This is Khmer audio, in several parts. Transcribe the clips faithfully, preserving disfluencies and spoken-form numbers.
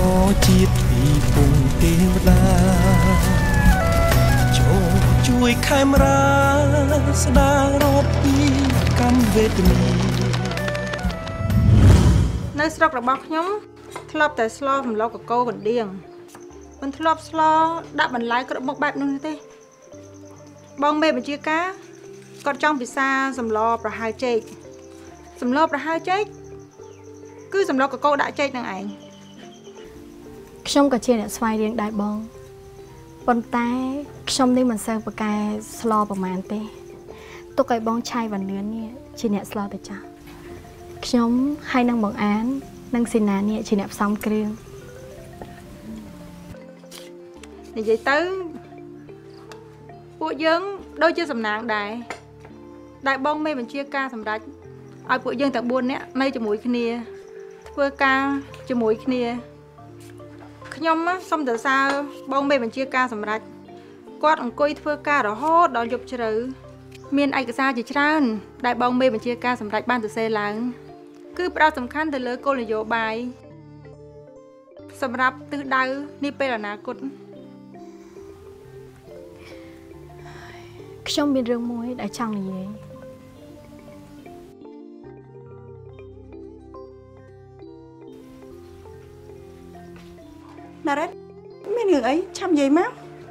ជាតិពីពងទេវតាចូលជួយខេមរាស្ដាររត់ពីកម្មវេទនានៅស្រុករបស់ខ្ញុំធ្លាប់តែស្លសម្លកកោកណ្ដៀងមិនធ្លាប់ស្លដាក់បន្លែគ្រប់មុខបែបនោះទេបងមេបញ្ជាការគាត់ចង់ពិសាសម្លប្រហើចេកសម្លប្រហើចេកគឺសម្លកកោដាក់ចេកនឹងឯងខ្ញុំក៏ជាអ្នកស្វែងរៀងដែរបងប៉ុន្តែខ្ញុំនេះមិនសូវប្រកែស្លប្រមាណទេទុកឲ្យបងឆៃវ៉ានលឿននេះជាអ្នកស្លទៅចាស់ខ្ញុំហើយនឹងបងអាននិងសេនានេះជាអ្នកផ្សំគ្រឿងនិយាយទៅពួកយើងដូចជាសំណាងដែរដែលបងមេបញ្ជាការសម្រាប់ឲ្យពួកយើងទាំងបួននាក់នៅជាមួយគ្នាធ្វើការជាមួយគ្នាខ្ញុំសូមសរសើរបងមេបញ្ជាការសម្រាប់គាត់អង្គុយធ្វើការរហូតដល់យប់ជ្រៅមានឯកសារជាច្រើនដែលបងមេបញ្ជាការសម្រាប់បានសរសេរឡើងគឺផ្ដោតសំខាន់ទៅលើគោលនយោបាយសម្រាប់ទិសដៅនាពេលអនាគតខ្ញុំមានរឿងមួយដែលចង់និយាយណារ៉េតមានរឿងអីឆាប់និយាយមក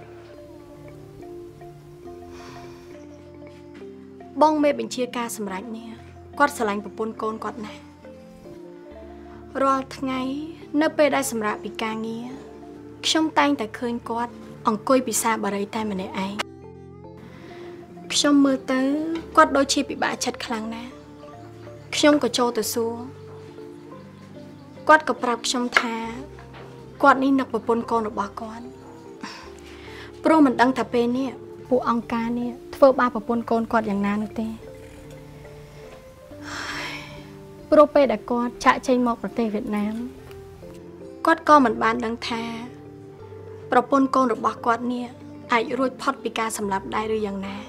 បងមេបញ្ជាការសម្រាប់នេះគាត់ស្រឡាញ់ប្រពន្ធកូនគាត់ណាស់រាល់ថ្ងៃនៅពេលដែលសម្រាប់ពីការងារខ្ញុំតែងតែឃើញគាត់អង្គុយពិសាបារីតែម្នាក់ឯងខ្ញុំមើលទៅគាត់ដូចជាពិបាកចិត្តខ្លាំងណាស់ខ្ញុំក៏ចូលទៅសួរគាត់ក៏ប្រាប់ខ្ញុំថាគាត់នេះនឹកប្រពន្ធកូនរបស់គាត់ព្រោះមិនដឹងថាពេលនេះពួកអង្គការនេះធ្វើបាបប្រពន្ធកូនគាត់យ៉ាងណានោះទេព្រោះពេលដែលគាត់ចាក់ចេញមកប្រទេសវៀតណាមគាត់ក៏មិនបានដឹងថាប្រពន្ធកូនរបស់គាត់នេះអាចរួចផុតពីការសម្លាប់ដែរឬយ៉ាងណា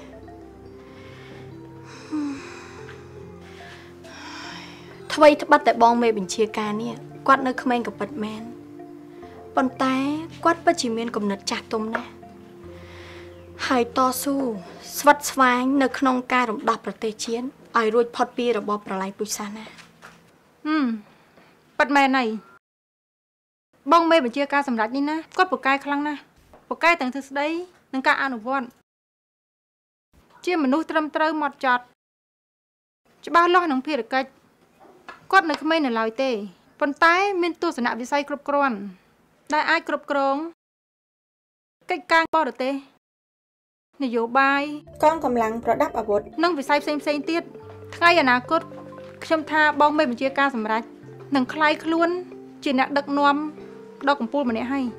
ថ្មីត្បិតតែបងមេបញ្ជាការនេះគាត់នៅក្មេងក៏ពិតមែនប៉ុន្តែគាត់ពិតជាមានគំនិតចាស់ទុំណាស់ហើយតស៊ូស្វិតស្វាញនៅក្នុងការរំដោះប្រទេសជាតិឲ្យរួចផុតពីរបបប្រល័យពូជសាសន៍ណាហឹមប៉ិតមែនហើយបងមេបញ្ជាការសម្រាប់នេះណាគាត់ពូកែខ្លាំងណាស់ពូកែទាំងទ្រឹស្ដីនិងការអនុវត្តជាមនុស្សត្រឹមត្រូវម៉ត់ចត់ច្បាស់លាស់នឹងភារកិច្ចគាត់នៅក្មេងនៅឡើយទេប៉ុន្តែមានទស្សនវិស័យគ្រប់គ្រាន់ដែលអាចគ្រប់គ្រងកិច្ចការបរទេសនយោបាយកងកម្លាំងប្រដាប់អាវុធនិងវិស័យផ្សេងផ្សេងទៀតថ្ងៃអនាគតខ្ញុំថាបងមេបញ្ជាការសម្រាប់នឹងក្លាយខ្លួនជាអ្នកដឹកនាំដ៏កំពូលម្នាក់ហើយ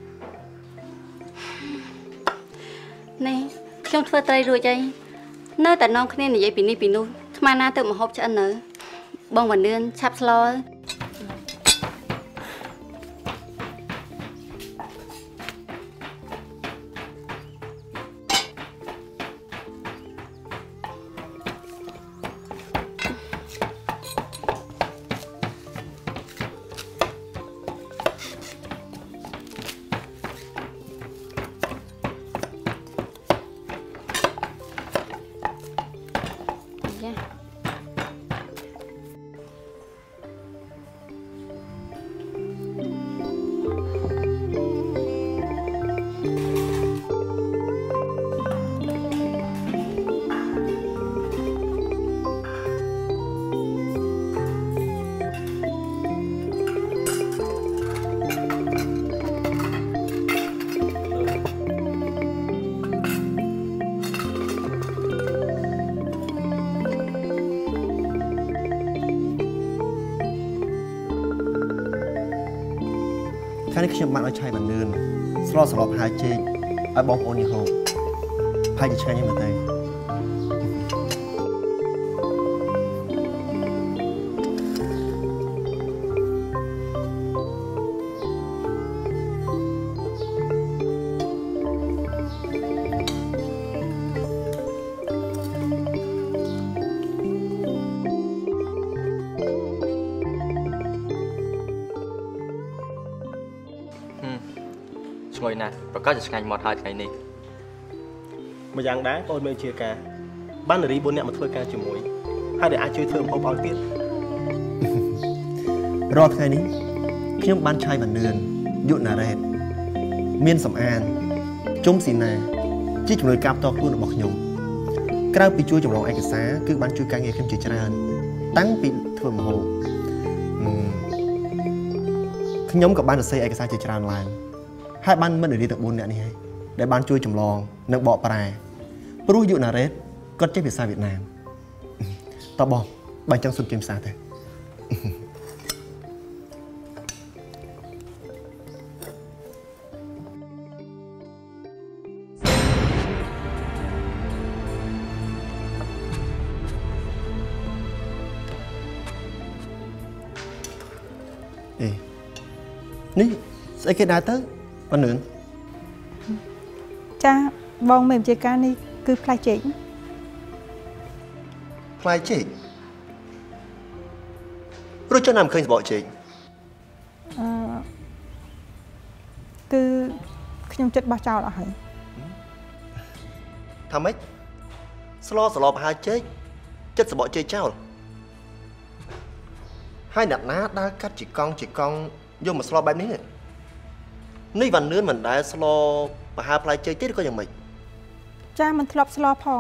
ណែខ្ញុំធ្វើត្រីរួចហើយនៅតែនាំគ្នានិយាយពីនេះពីនោះស្មានណាទៅមហូបឆ្អិននៅបងវ៉ានលឿនឆាប់ស្លោថ្ងៃនេះខ្ញុំបានឲ្យឆៃបានលឿនស្លសម្រាប់ហាយចេកឲ្យបងប្អូននេះហូបហើយជាឆ្ងាញ់ហ្នឹងមែនទេឈ្ងុយណាស់ប្រកាសជាឆ្ងាញ់មកហើយថ្ងៃនេះម្យ៉ាងដែរបងមានជាការបាននារីbốnនាក់មកធ្វើការជាមួយហើយដែលអាចជួយធ្វើម្ហូបឲ្យទៀតរាល់ថ្ងៃនេះខ្ញុំបានឆាយបាននឿនយុណារ៉េតមានសំអានជុំស៊ីណាជាជំនួយការផ្ទាល់ខ្លួនរបស់ខ្ញុំក្រៅពីជួយចម្លងឯកសារគឺបានជួយការងារខ្ញុំជាច្រើនតាំងពីធ្វើម្ហូបខ្ញុំក៏បានសរសេរឯកសារជាច្រើនឡើងហើយបានមិត្តនារីទាំងbốnនាក់នេះហើយដែលបានជួយចម្លងនិងបកប្រែព្រោះយុណារ៉េតគាត់ចេះភាសាវៀតណាមតបបងបាញ់ចង់សុំជាភាសាទៅអេនេះស្អីគេដើរទៅប៉ណ្ណឿនចាបងមេជាការនេះគឺផ្លែចេកផ្លែចេករួចចុះណាមិនឃើញសបកចេកអឺគឺខ្ញុំចិត្តបោះចោលអស់ហើយថាម៉េចស្លោស្លោប្រហែលចេកចិត្តសបកចេកចោលហើយអ្នកណាដើរកាត់ជីកង់ជីកង់យកមកស្លោបែបនេះនេះវ៉ាន់នឿនមិនដែលស្លោប្រហែលផ្លែចេកទេឬក៏យ៉ាងម៉េចចាមិនធ្លាប់ស្លោផង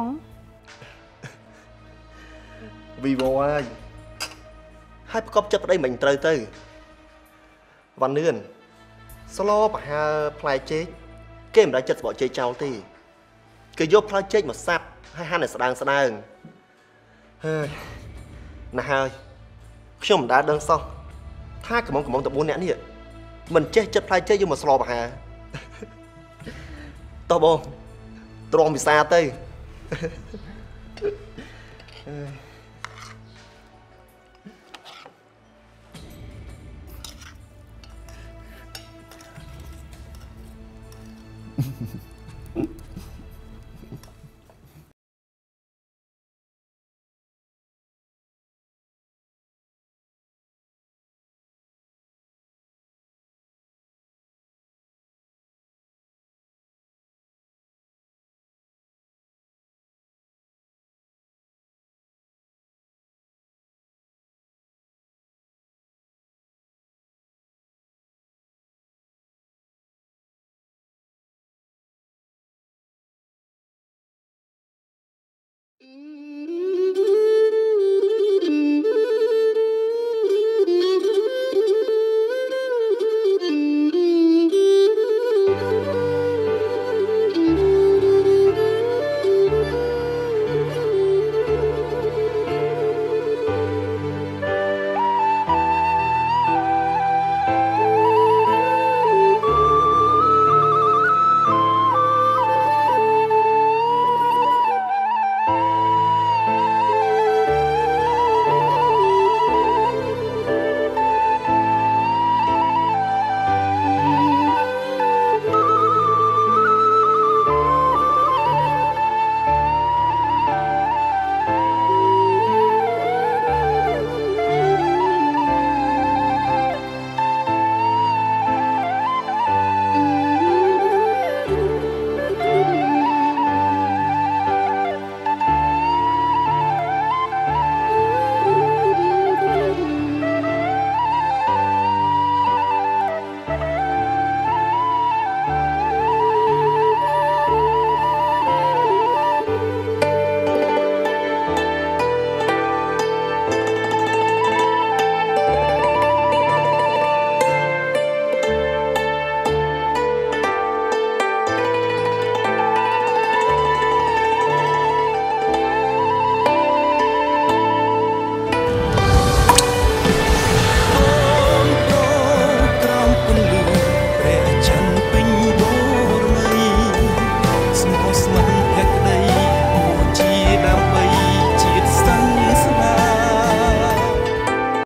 វីវហើយហើយប្រកបចិត្តប្តីមិនត្រូវទៅវ៉ាន់នឿនស្លោប្រហែលផ្លែចេកគេមិនដែលចិត្តសបកចេកចោលទេគេយកផ្លែចេកមកសាប់ហើយហាន់ឲ្យស្ដើងស្ដើងហើយណាស់ហើយខ្ញុំមិនដែលដឹងសោះថាកំងកំងតបួនអ្នកនេះមិនចេះចិត្តផ្លែចេកយកមកស្លោប្រហែលតោះបងទ្រាំវិសាទៅ